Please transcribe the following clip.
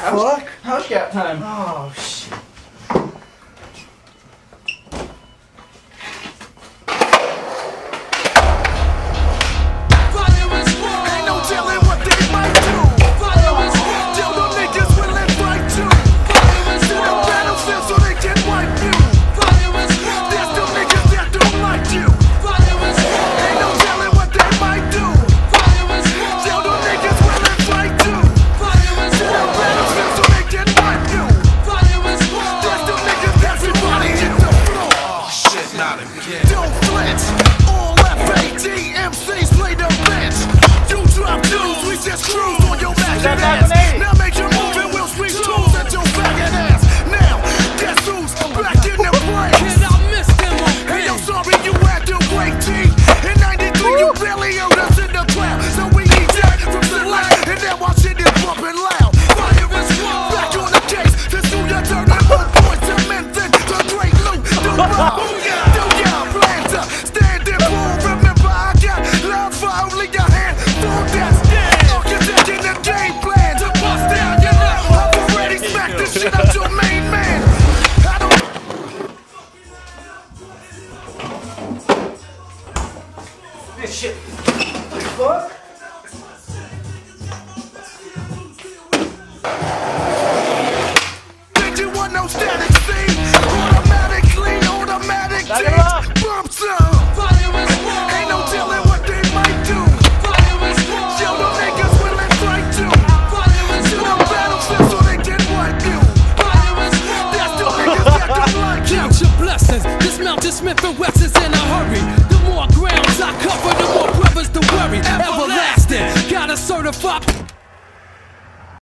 fuck? House cat time. Oh, shit. Ain't no telling what they might do. Tell them niggas will let fight too. To the battlefield so they can wipe you. There's still niggas that don't like you. Ain't no telling what they might do. Tell them niggas will let fight too. To the battlefield so they can wipe you. There's still niggas that everybody hit the floor. Oh shit, not again. Don't flinch. All FAT MCs play the bench. You drop dudes, we just cruise on your maggot ass. Now make your move and we'll speak tools at your faggot ass. Now, guess who's back in the place? Kid, I missed them on Hey, I'm sorry you had to wait, T. In 93, you barely heard us in the cloud. So we need that from the left, and now our shit is bumping loud. Fire is back on the case. This new year turning more points to Memphis. The great loot, the rock. Do ya plan to stand and pull? Remember, I got love for only your hand. For that's architecting the game plan to bust down your love. I've already smacked this shit out your main man. I don't. This shit. Fuck? Did you want no static scene? Automatically, automatic Back it change. up. Bump some. Ain't no telling what they might do. Show the niggas will let fight too. To the battlefield so they can wipe you. There's still niggas that don't like you. Count your blessings. Dismount your Smith and Wessons in a hurry. The more grounds I cover, the more brothers to worry. Everlasting, got a certified